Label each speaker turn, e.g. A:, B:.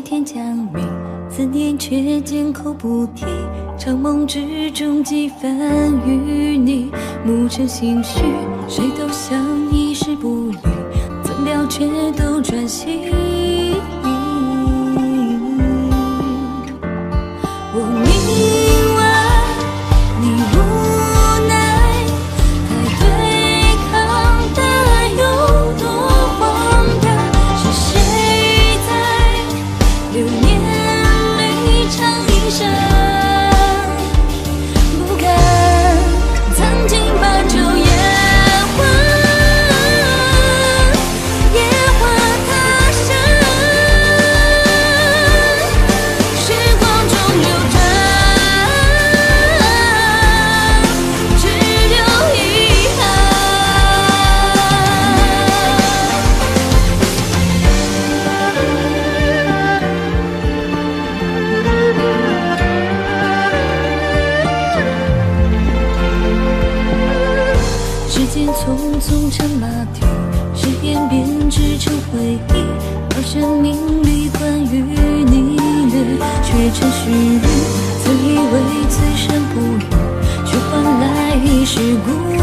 A: 天将灭，思念却缄口不提。长梦之中几番与你，暮成心绪，谁都想一世不渝，怎料却都转心。我明白你无奈，太对抗的有多荒诞，是谁在流年里唱一声不甘，曾经把酒言欢，野花他生，时光中流转，只留遗憾。时间匆匆成马蹄，誓言编织成回忆，而生命里关于你的却成虚语。曾以为此生不渝，却换来一世孤